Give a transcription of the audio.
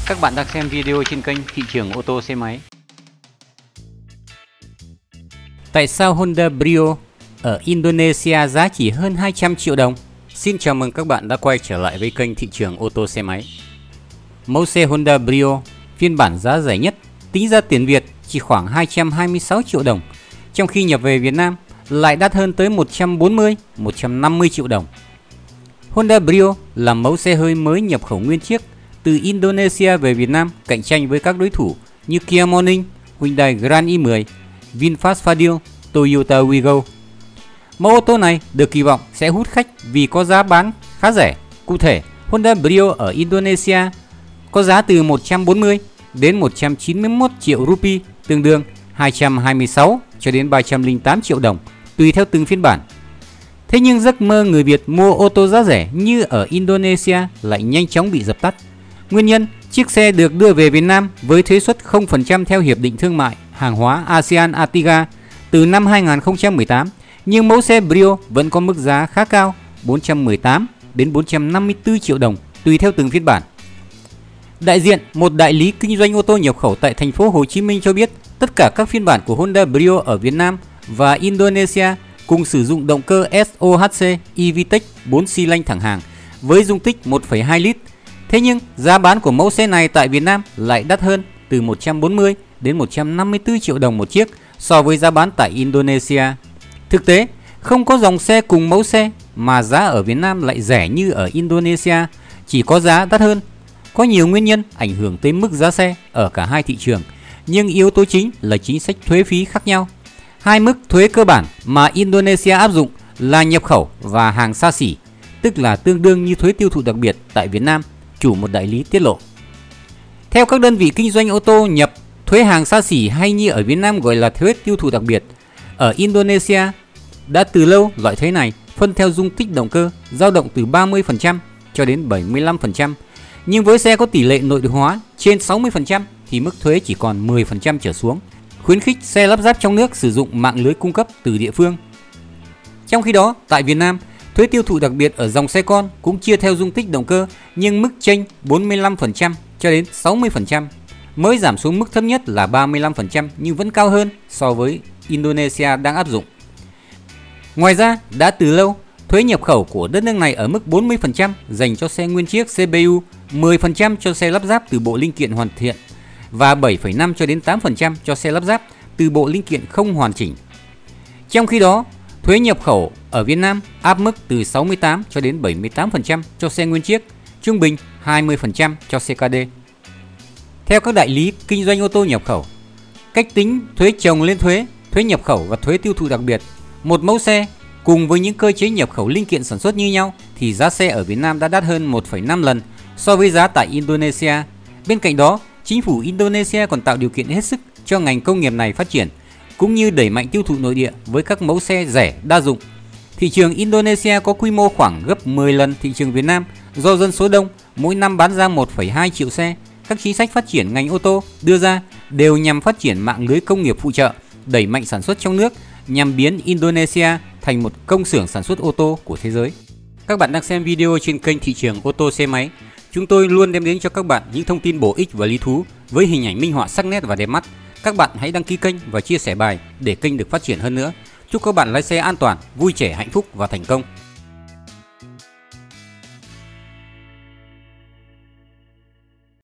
Các bạn đang xem video trên kênh Thị trường ô tô xe máy. Tại sao Honda Brio ở Indonesia giá chỉ hơn 200 triệu đồng? Xin chào mừng các bạn đã quay trở lại với kênh Thị trường ô tô xe máy. Mẫu xe Honda Brio phiên bản giá rẻ nhất tính ra tiền Việt chỉ khoảng 226 triệu đồng, trong khi nhập về Việt Nam lại đắt hơn tới 140-150 triệu đồng. Honda Brio là mẫu xe hơi mới nhập khẩu nguyên chiếc từ Indonesia về Việt Nam, cạnh tranh với các đối thủ như Kia Morning, Hyundai Grand i10, VinFast Fadil, Toyota Wigo. Mẫu ô tô này được kỳ vọng sẽ hút khách vì có giá bán khá rẻ. Cụ thể, Honda Brio ở Indonesia có giá từ 140 đến 191 triệu rupee, tương đương 226 cho đến 308 triệu đồng, tùy theo từng phiên bản. Thế nhưng giấc mơ người Việt mua ô tô giá rẻ như ở Indonesia lại nhanh chóng bị dập tắt. Nguyên nhân, chiếc xe được đưa về Việt Nam với thuế suất 0% theo Hiệp định Thương mại Hàng hóa ASEAN ATIGA từ năm 2018, nhưng mẫu xe Brio vẫn có mức giá khá cao, 418 đến 454 triệu đồng, tùy theo từng phiên bản. Đại diện một đại lý kinh doanh ô tô nhập khẩu tại thành phố Hồ Chí Minh cho biết, tất cả các phiên bản của Honda Brio ở Việt Nam và Indonesia cùng sử dụng động cơ SOHC eVTEC 4 xi lanh thẳng hàng với dung tích 1,2 lít. Thế nhưng giá bán của mẫu xe này tại Việt Nam lại đắt hơn từ 140 đến 154 triệu đồng một chiếc so với giá bán tại Indonesia. Thực tế, không có dòng xe cùng mẫu xe mà giá ở Việt Nam lại rẻ như ở Indonesia, chỉ có giá đắt hơn. Có nhiều nguyên nhân ảnh hưởng tới mức giá xe ở cả hai thị trường, nhưng yếu tố chính là chính sách thuế phí khác nhau. Hai mức thuế cơ bản mà Indonesia áp dụng là nhập khẩu và hàng xa xỉ, tức là tương đương như thuế tiêu thụ đặc biệt tại Việt Nam, chủ một đại lý tiết lộ. Theo các đơn vị kinh doanh ô tô nhập thuế hàng xa xỉ hay như ở Việt Nam gọi là thuế tiêu thụ đặc biệt, ở Indonesia đã từ lâu loại thuế này phân theo dung tích động cơ, dao động từ 30% cho đến 75%. Nhưng với xe có tỷ lệ nội địa hóa trên 60% thì mức thuế chỉ còn 10% trở xuống, khuyến khích xe lắp ráp trong nước sử dụng mạng lưới cung cấp từ địa phương. Trong khi đó, tại Việt Nam, thuế tiêu thụ đặc biệt ở dòng xe con cũng chia theo dung tích động cơ, nhưng mức chênh 45% cho đến 60%, mới giảm xuống mức thấp nhất là 35% nhưng vẫn cao hơn so với Indonesia đang áp dụng. Ngoài ra, đã từ lâu, thuế nhập khẩu của đất nước này ở mức 40% dành cho xe nguyên chiếc CPU, 10% cho xe lắp ráp từ bộ linh kiện hoàn thiện và 7,5 cho đến 8% cho xe lắp ráp từ bộ linh kiện không hoàn chỉnh. Trong khi đó, thuế nhập khẩu ở Việt Nam áp mức từ 68 cho đến 78% cho xe nguyên chiếc, trung bình 20% cho xe KD. Theo các đại lý kinh doanh ô tô nhập khẩu, cách tính thuế chồng lên thuế nhập khẩu và thuế tiêu thụ đặc biệt, một mẫu xe cùng với những cơ chế nhập khẩu linh kiện sản xuất như nhau thì giá xe ở Việt Nam đã đắt hơn 1,5 lần so với giá tại Indonesia. Bên cạnh đó, chính phủ Indonesia còn tạo điều kiện hết sức cho ngành công nghiệp này phát triển, cũng như đẩy mạnh tiêu thụ nội địa với các mẫu xe rẻ đa dụng. Thị trường Indonesia có quy mô khoảng gấp 10 lần thị trường Việt Nam do dân số đông, mỗi năm bán ra 1,2 triệu xe. Các chính sách phát triển ngành ô tô đưa ra đều nhằm phát triển mạng lưới công nghiệp phụ trợ, đẩy mạnh sản xuất trong nước nhằm biến Indonesia thành một công xưởng sản xuất ô tô của thế giới. Các bạn đang xem video trên kênh Thị trường ô tô xe máy. Chúng tôi luôn đem đến cho các bạn những thông tin bổ ích và lý thú với hình ảnh minh họa sắc nét và đẹp mắt. Các bạn hãy đăng ký kênh và chia sẻ bài để kênh được phát triển hơn nữa. Chúc các bạn lái xe an toàn, vui trẻ, hạnh phúc và thành công.